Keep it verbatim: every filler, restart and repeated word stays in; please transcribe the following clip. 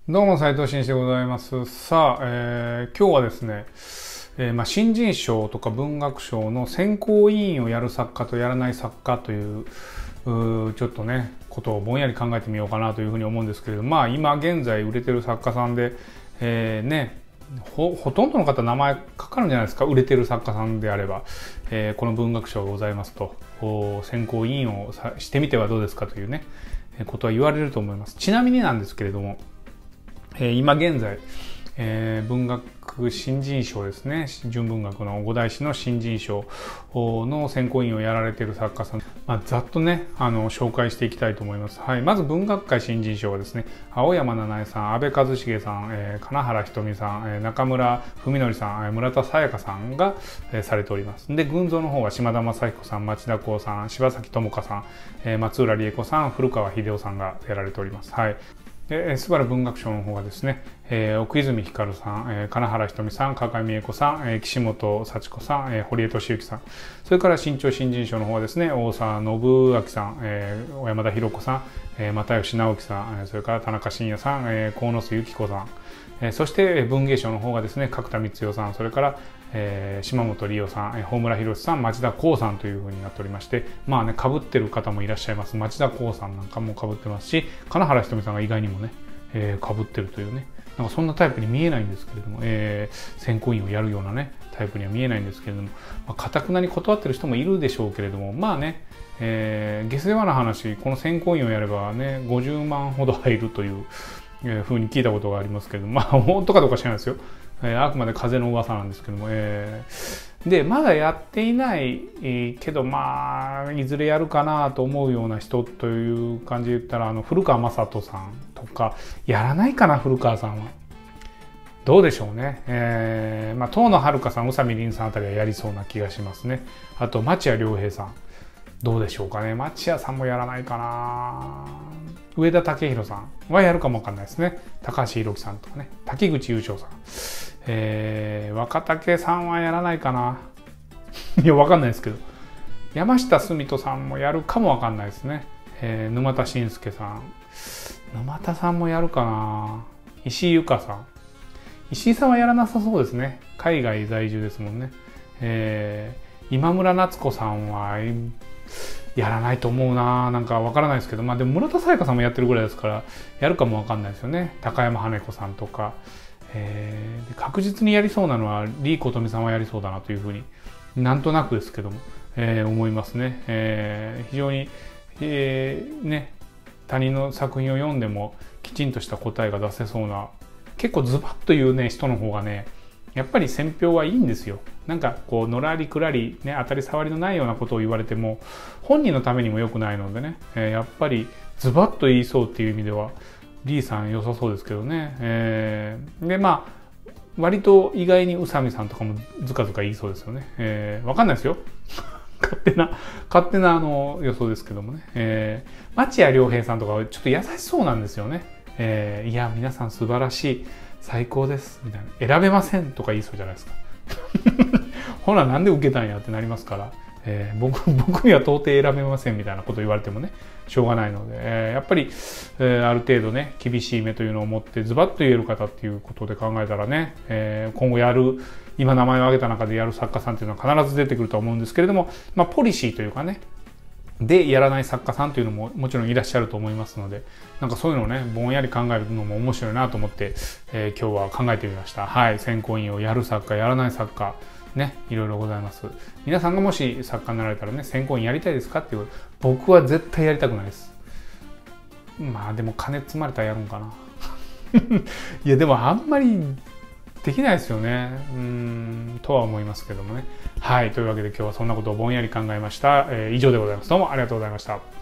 どうも斉藤慎一でございます。さあ、えー今日はですね、えーまあ、新人賞とか文学賞の選考委員をやる作家とやらない作家という、うーちょっとねことをぼんやり考えてみようかなというふうに思うんですけれども、まあ今現在売れてる作家さんで、えーねほほとんどの方名前かかるんじゃないですか。売れてる作家さんであれば、えーこの文学賞がございますと選考委員をさしてみてはどうですかというねことは言われると思います。ちなみになんですけれども、えー今現在、えー文学新人賞ですね、純文学の五大師の新人賞の選考委員をやられている作家さん、まあ、ざっとねあの紹介していきたいと思います。はい、まず文学界新人賞はですね、青山七重さん、安倍一茂さん、えー、金原ひとみさん、えー、中村文則さん、村田沙耶香さんが、えー、されております。で群像の方は島田正彦さん、町田光さん、柴崎智香さん、えー、松浦理恵子さん、古川秀夫さんがやられております。はい。でスバル文学賞の方はですね、えー、奥泉光さん、えー、金原ひとみさん、川上美恵子さん、えー、岸本幸子さん、えー、堀江俊之さん、それから新潮新人賞の方はですね、大沢信明さん、えー、小山田博子さん、えー、又吉直樹さん、それから田中伸也さん、えー、鴻巣由紀子さん、えー、そして文芸賞の方がですね、角田光代さん、それからえー、島本理生さん、えー、大村博さん、町田光さんという風になっておりまして、まあね、被ってる方もいらっしゃいます。町田光さんなんかも被ってますし、金原ひとみさんが意外にもね、えー、被ってるというね、なんかそんなタイプに見えないんですけれども、えー、選考委員をやるようなね、タイプには見えないんですけれども、かたくなに断ってる人もいるでしょうけれども、まあね、えー、下世話な話、この選考委員をやればね、ごじゅうまんほど入るという風に聞いたことがありますけれども、まあ本当かどうか知らないですよ。えー、あくまで風の噂なんですけども、えー、でまだやっていない、えー、けどまあいずれやるかなと思うような人という感じで言ったら、あの古川雅人さんとかやらないかな。古川さんはどうでしょうね。えー、まあ遠野遥さん、宇佐美凛さんあたりはやりそうな気がしますね。あと町谷良平さんどうでしょうかね。町谷さんもやらないかな。上田武弘さんはやるかもわかんないですね。高橋宏樹さんとかね、滝口優勝さん、えー、若竹さんはやらないかな。いやわかんないですけど、山下澄人さんもやるかもわかんないですね。えー、沼田信介さん、沼田さんもやるかな。石井由香さん、石井さんはやらなさそうですね。海外在住ですもんね。えー、今村夏子さんはやらないと思うな。なんかわからないですけど、まあでも村田沙耶香さんもやってるぐらいですからやるかもわかんないですよね。高山羽子さんとか、えー、で確実にやりそうなのは李琴美さんはやりそうだなというふうになんとなくですけども、えー、思いますね。えー、非常に、えー、ね他人の作品を読んでもきちんとした答えが出せそうな、結構ズバッというね人の方がねやっぱり選評はいいんですよ。なんかこうのらりくらりね、当たり障りのないようなことを言われても本人のためにも良くないのでね、えー、やっぱりズバッと言いそうっていう意味では D さん良さそうですけどね。えー、でまあ割と意外に宇佐美さんとかもずかずか言いそうですよね。えー、わかんないですよ。勝手な勝手なあの予想ですけどもね。えー、町谷良平さんとかはちょっと優しそうなんですよね。えー、いや皆さん素晴らしい、最高ですみたいな、選べませんとか言いそうじゃないですか。ほらなんで受けたんやってなりますから、えー、僕僕には到底選べませんみたいなこと言われてもねしょうがないので、えー、やっぱり、えー、ある程度ね厳しい目というのを持ってズバッと言える方っていうことで考えたらね、えー、今後やる今名前を挙げた中でやる作家さんっていうのは必ず出てくると思うんですけれども、まあポリシーというかねでやらない作家さんというのももちろんいらっしゃると思いますので、なんかそういうのをねぼんやり考えるのも面白いなと思って、えー、今日は考えてみました。はい、選考委員をやる作家やらない作家ね、いろいろございます。皆さんがもし作家になられたらね、選考委員やりたいですかっていう、僕は絶対やりたくないです。まあでも金積まれたらやるんかな。いやでもあんまりできないですよね。うーんとは思いますけどもね。はい、というわけで今日はそんなことをぼんやり考えました。えー、以上でございます。どうもありがとうございました。